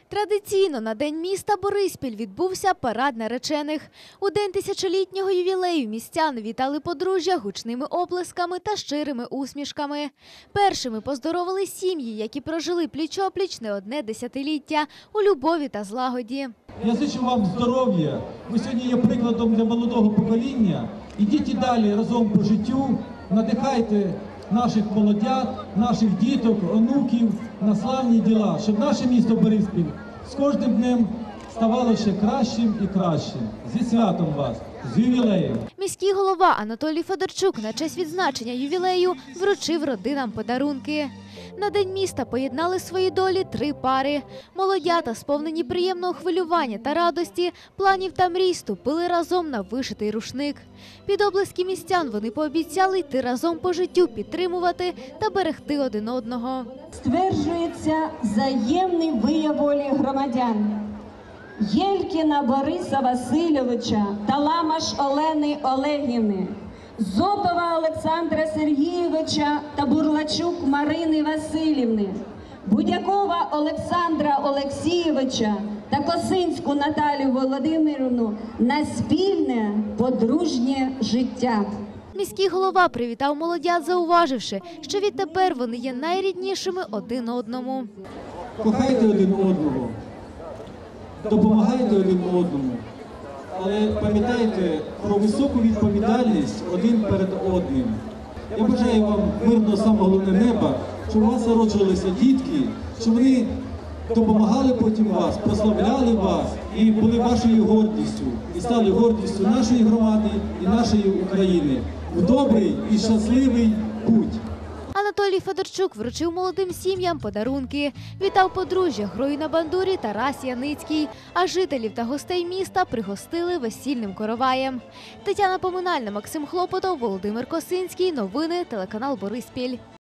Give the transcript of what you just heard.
Традиційно на День міста Бориспіль відбувся парад наречених. У день тисячолітнього ювілею містяни вітали подружжя гучними оплесками та щирими усмішками. Першими поздоровили сім'ї, які прожили пліч-опліч не одне десятиліття у любові та злагоді. Я зичу вам здоров'я. Ви сьогодні є прикладом для молодого покоління. Ідіть і далі разом по життю, надихайте наших молодят, наших діток, онуків на славні діла, щоб наше місто Бориспіль з кожним днем ставало ще кращим і кращим. Зі святом вас, з ювілеєм! Міський голова Анатолій Федорчук на честь відзначення ювілею вручив родинам подарунки. На День міста поєднали свої долі 3 пари. Молодята, сповнені приємного хвилювання та радості, планів та мрій, ступили разом на вишитий рушник. Під оплески містян вони пообіцяли йти разом по життю, підтримувати та берегти один одного. Стверджується взаємний вияв волі громадян. Єлькіна Бориса Васильовича та Ламаш Олени Олегівни, Зотова Олександра Сергійовича та Бурлачук Марини Васильівни, Будякова Олександра Олексійовича та Косинську Наталію Володимирівну на спільне подружнє життя. Міський голова привітав молодят, зауваживши, що відтепер вони є найріднішими один одному. Кохайте один одного, допомагайте один одному, але пам'ятайте про високу відповідальність один перед одним. Я бажаю вам мирного, самого головне неба, щоб у вас народжувалися дітки, щоб вони допомагали потім вас, прославляли вас і були вашою гордістю, і стали гордістю нашої громади і нашої України. В добрий і щасливий путь! Анатолій Федорчук вручив молодим сім'ям подарунки. Вітав подружжя грою на бандурі Тарас Яницький, а жителів та гостей міста пригостили весільним короваєм. Тетяна Поминальна, Максим Хлопотов, Володимир Косинський. Новини телеканал Бориспіль.